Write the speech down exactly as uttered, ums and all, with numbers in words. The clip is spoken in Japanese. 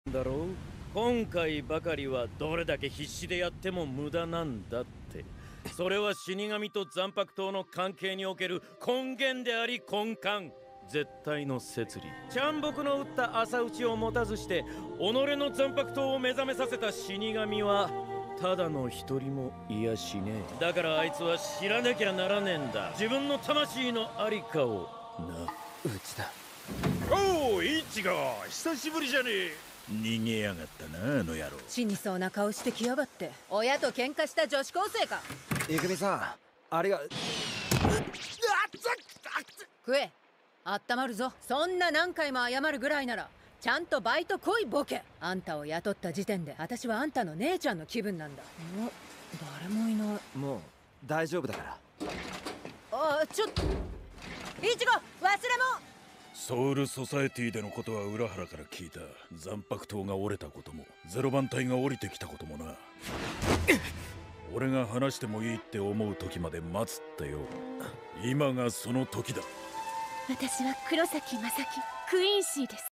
だろう。今回ばかりはどれだけ必死でやっても無駄なんだって。それは死神と残白刀の関係における根源であり根幹、絶対の摂理。ちゃん僕の打った朝打ちを持たずして己の残白刀を目覚めさせた死神はただの一人もいやしねえ。だからあいつは知らなきゃならねえんだ、自分の魂のありかをな。 うちだ。 おお、イチゴ久しぶりじゃねえ。逃げやがったな、あの野郎。 死にそうな顔してきやがって。親と喧嘩した女子高生か。 いくみさん、ありが。 食え。あったまるぞ。そんな何回も謝るぐらいならちゃんとバイト来いボケ。あんたを雇った時点で私はあんたの姉ちゃんの気分なんだ。お、誰もいない。 もう大丈夫だから。 あ、ちょっとイチゴ、忘れ物。 ソウルソサエティでのことは裏腹から聞いた。残白刀が折れたこともゼロ番隊が降りてきたこともな。俺が話してもいいって思う時まで待つってよ。今がその時だ。 私は黒崎正樹、クイーンシーです。